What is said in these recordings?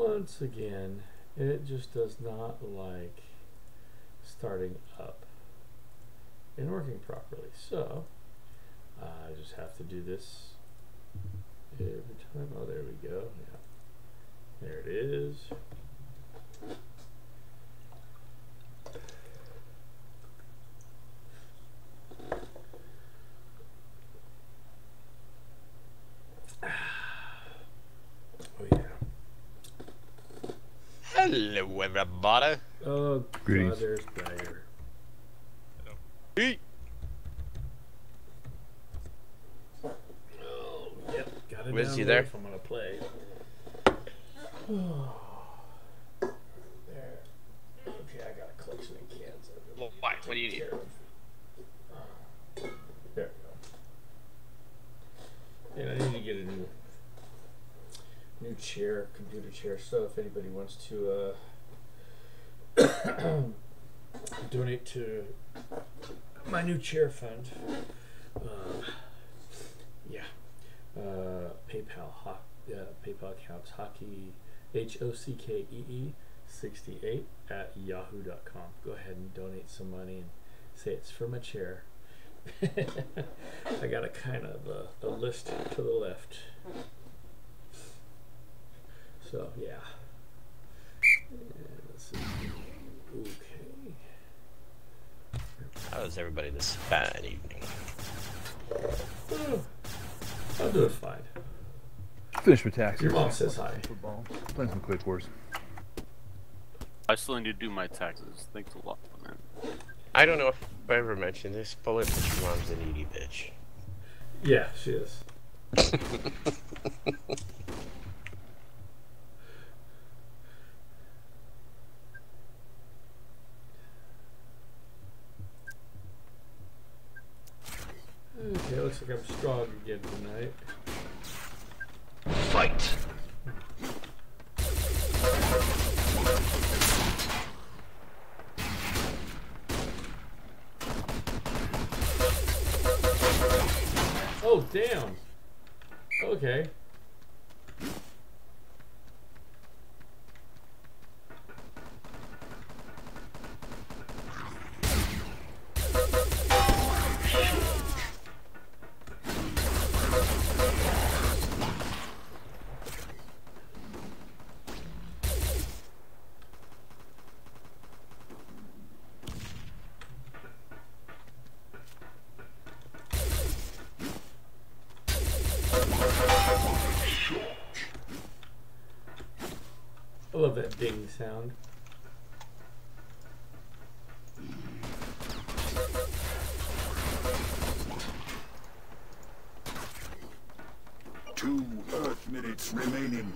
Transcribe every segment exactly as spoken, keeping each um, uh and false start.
once again, it just does not like starting up and working properly. So I just have to do this every time. Oh, there we go. Yeah, there it is. Oh yeah. Hello, everybody. Oh Greetings. God, there's Briar. Hey. Oh, yep, got it. Was down he low there? if I'm gonna play. There. Okay, I got a collection of cans. Well, why? What do you need? Care of. There we go. And I need to get a new new chair, computer chair. So if anybody wants to uh, donate to my new chair fund, uh, yeah, uh, PayPal, ho uh, PayPal account's hockey, H O C K E E sixty-eight at yahoo dot com. Go ahead and donate some money and say it's for my chair. I got a kind of a, a list to the left. So yeah. And let's see. Okay. How is everybody this fine evening? Oh, I'll do it fine. Finish with taxes. Your mom says hi. Football. Playing some Quake Wars. I still need to do my taxes. Thanks a lot, man. I don't know if I ever mentioned this, Bullet, but your mom's a needy bitch. Yeah, she is. Okay, looks like I'm strong again tonight. Fight! Oh, damn. Okay. I love that ding sound. Two Earth minutes remaining.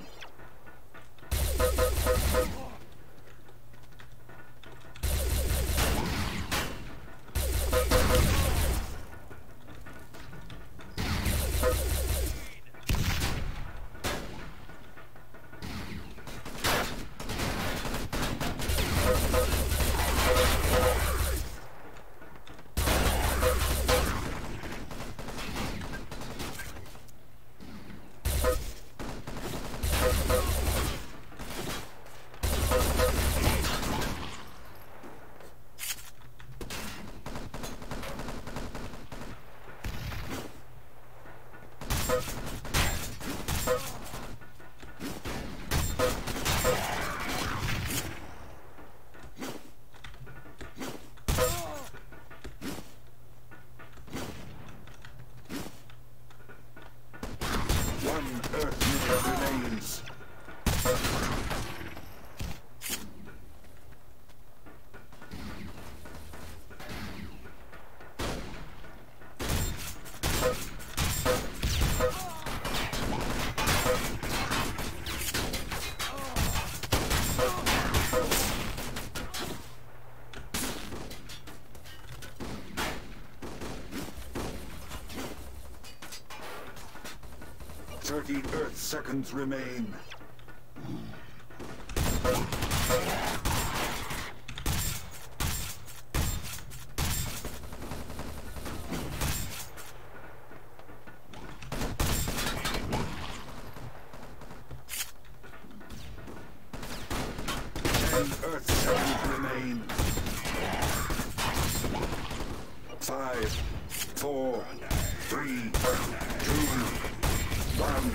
One Earth minute remains. Thirty Earth seconds remain. Ten Earth seconds remain. Five, four, three, two, one.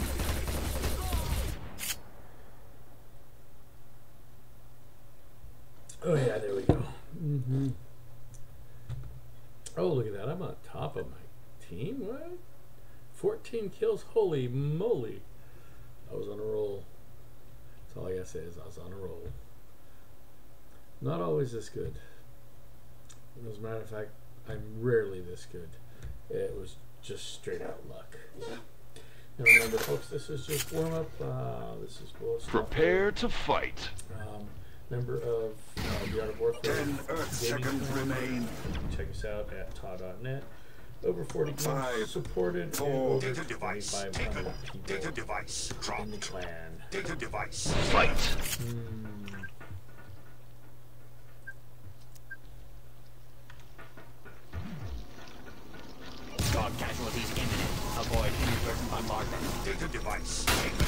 Oh yeah, there we go. Mm-hmm. Oh, look at that. I'm on top of my team. What? fourteen kills. Holy moly. I was on a roll. That's all I gotta say is I was on a roll. Not always this good. As a matter of fact, I'm rarely this good. It was just straight out luck. And remember, folks, this is just warm up. Uh, this is BulletStopper. Prepare to fight. Um, member of uh, the Art of Warfare. Ten Earth seconds remain. Check us out at T A W dot net. Over forty games Five, supported, four, and over data device twenty-five hundred taken. people Data device in the dropped. clan. Data device Fight. Hmm. Dog casualties imminent. Avoid inadvertent bombardment. Data device taken.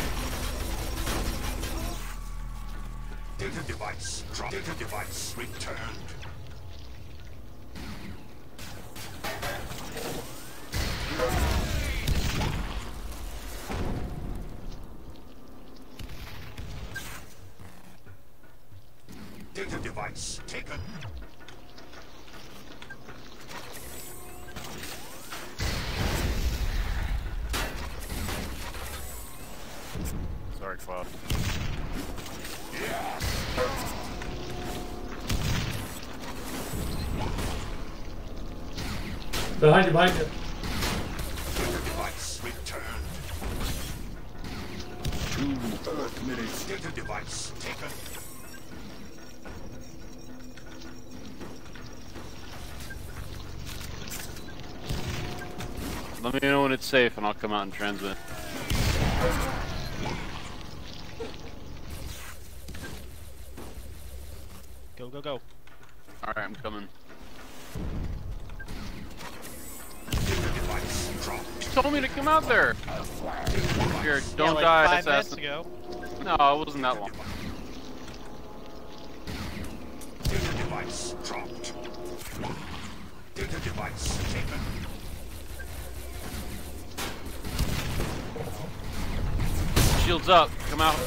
Data device dropped. Data device returned. Data device taken. Sorry, Cloud. Behind you, behind you. Data device returned. Two Earth minutes. Data device taken. Let me know when it's safe and I'll come out and transmit. Go, go, go. Alright, I'm coming. Data device dropped. You told me to come out there! Here, don't yeah, like die, five minutes assassin. ago. No, it wasn't that long. Data device dropped. Data device taken. Shields up, come out.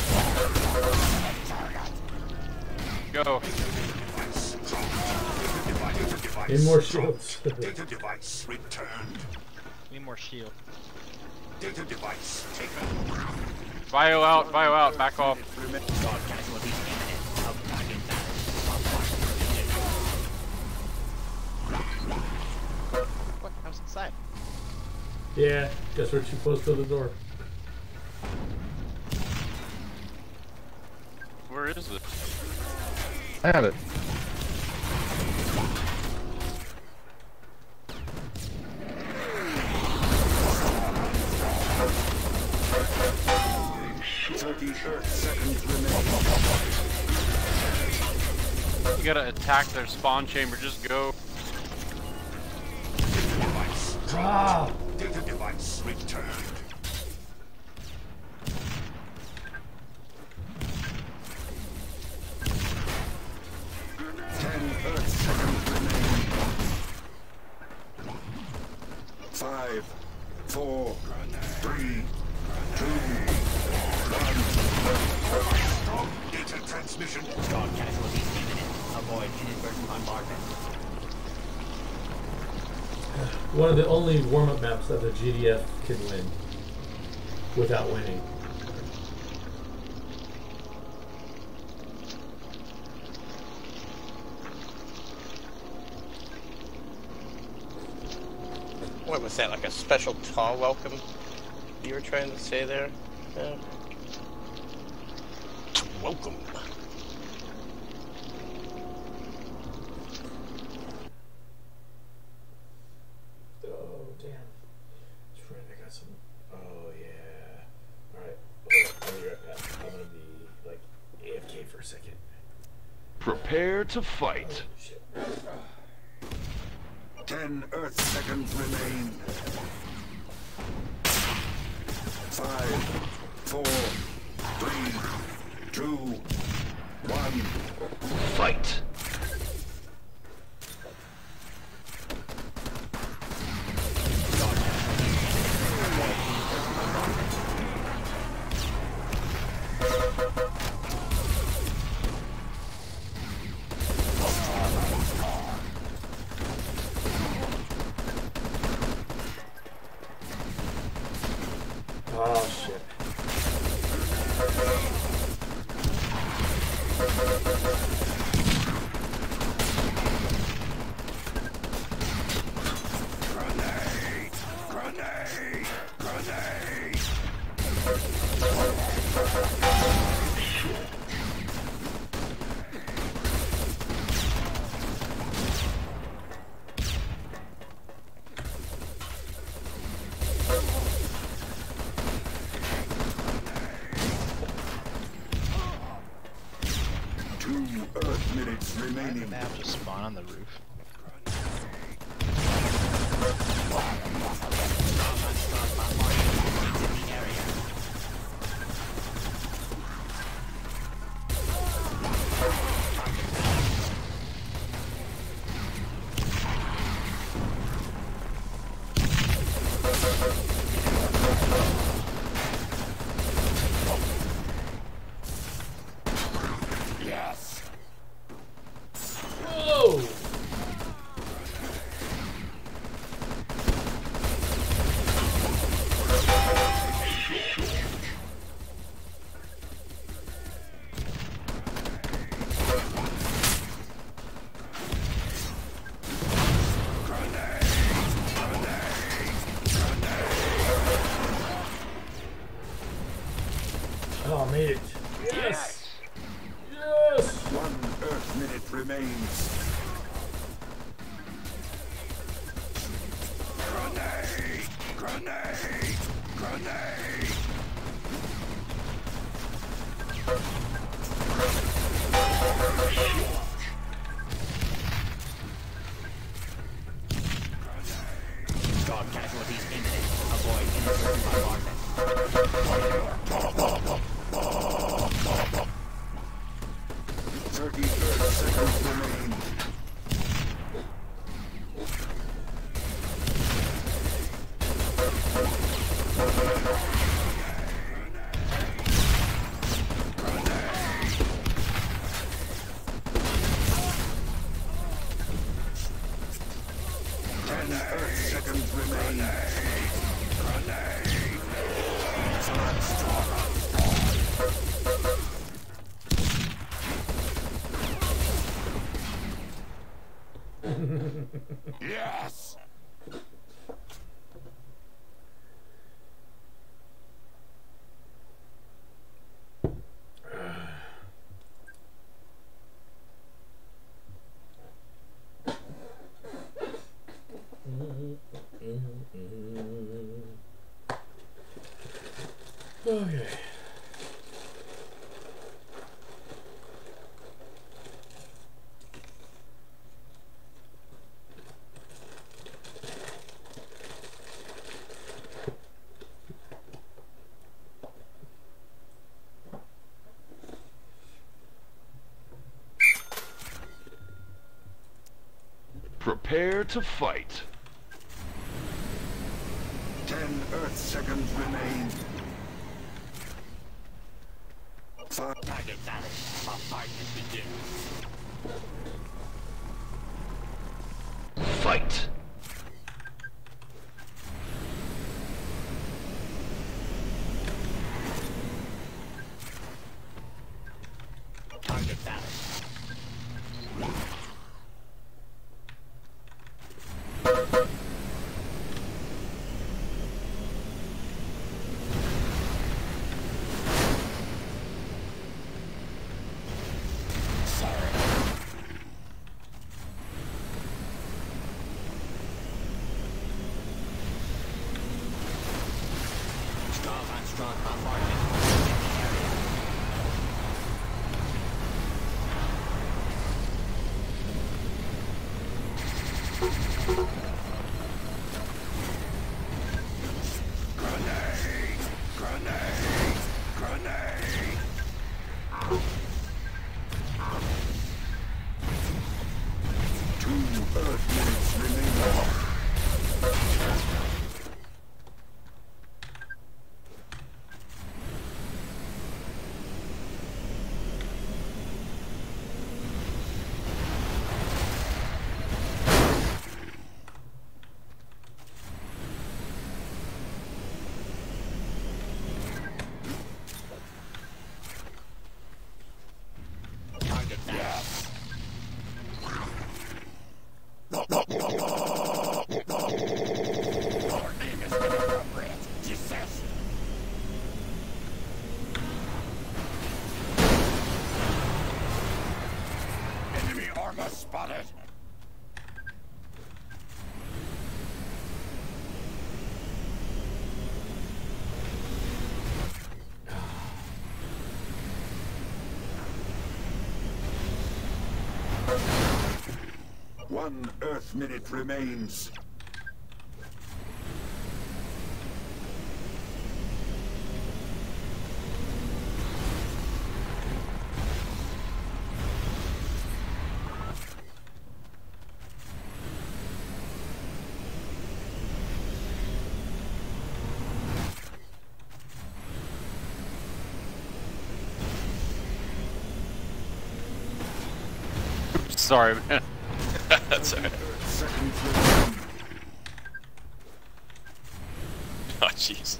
Go. Device dropped. Data device. Data device Need more dropped. shields. Data device returned. Need more shield. Data device taken. Bio out, bio out, back off. Dog casualties imminent. Attack inside. What? I was inside. Yeah, guess we're too close to the door. Where is it? I have it. Thirty Earth seconds remain. You gotta attack their spawn chamber, just go. Data device Ah! dropped. Data device returned. Ten Earth seconds remain. Five, four, three, two, one. Stop data transmission. Dog casualties imminent. Avoid inadvertent bombardment. One of the only warm-up maps that the G D F can win without winning. What was that, like a special T A W welcome you were trying to say there? Yeah. Welcome. Oh, damn. That's right, I got some. Oh, yeah. Alright. I'll be right back. I'm gonna be, like, A F K for a second. Prepare to fight. Oh, shit. Ten Earth seconds remain. Five, four, three, two, One. Fight. Oh shit. Grenade! Grenade! Grenade! Two Earth minutes Why did the remaining. map just spawn on the roof? Yes! Whoa! Oh, I made it. Yes! Yes! One Earth minute remains. Grenade! Grenade! Grenade! Dog casualties imminent. Avoid inadvertent bombardment. Thirty Earth seconds remain. Ten Earth seconds remain. Yes! Okay. Prepare to fight. Ten Earth seconds remain. Five. Target valid. Bombardment begins. Fight. Target valid. Strong on strong bombardment. Grenade! Grenade! Grenade! Spotted. One Earth minute remains. Sorry, man. That's alright. Seconds remain. Oh, jeez.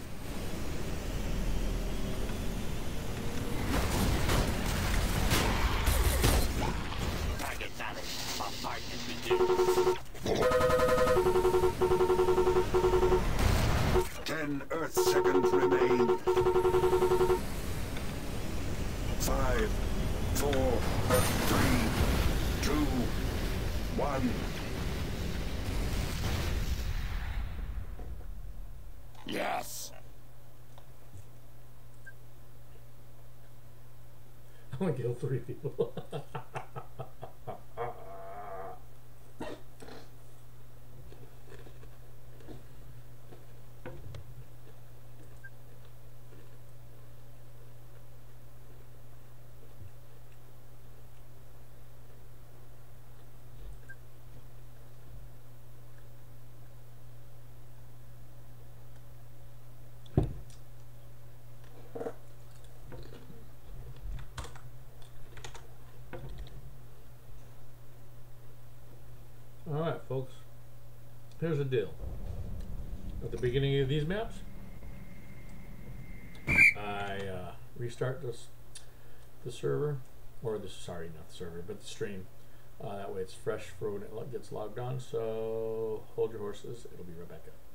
Target valid. Bombardment begins. Ten Earth seconds remain. Five, four, three, two, one. Yes. I'm gonna kill three people. Alright, folks. Here's the deal. At the beginning of these maps, I uh, restart this the server, or the sorry, not the server, but the stream. Uh, that way it's fresh for when it lo- gets logged on. So hold your horses. It'll be right back up.